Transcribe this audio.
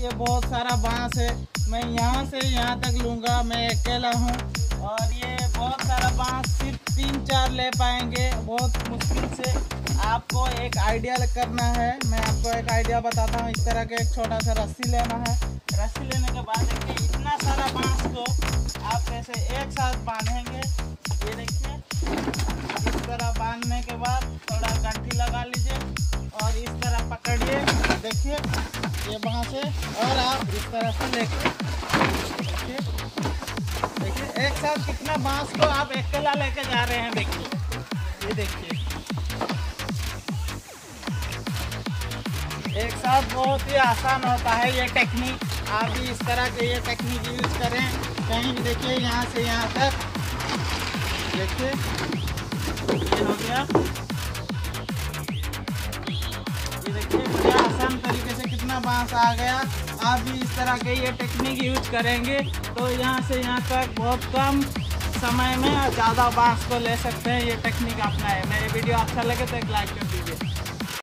ये बहुत सारा बांस है, मैं यहाँ से यहाँ तक लूँगा, मैं अकेला हूँ। और ये बहुत सारा बांस सिर्फ 3-4 ले पाएंगे, बहुत मुश्किल से। आपको एक आइडिया करना है, मैं आपको एक आइडिया बताता हूँ। इस तरह का एक छोटा सा रस्सी लेना है। रस्सी लेने के बाद देखिए इतना सारा बांस को आप कैसे एक साथ बांधेंगे। ये देखिए इस तरह बांधने के बाद थोड़ा गंठी लगा लीजिए और इस तरह पकड़िए। देखिए ये बांस है और आप इस तरह से लेके देखिए एक साथ कितना बांस को आप अकेला लेके जा रहे हैं। देखिए ये देखिए एक साथ बहुत ही आसान होता है ये टेक्निक। आप भी इस तरह के ये टेक्निक यूज करें। कहीं भी देखिए यहाँ से यहाँ तक देखिए ये हो गया। ये देखिए बड़ा आसान तरीके से कितना बांस आ गया। आप भी इस तरह के ये टेक्निक यूज करेंगे तो यहाँ से यहाँ तक बहुत कम समय में ज़्यादा बांस को ले सकते हैं। ये टेक्निक अपनाएं। मेरे वीडियो अच्छा लगे तो एक लाइक कर दीजिए।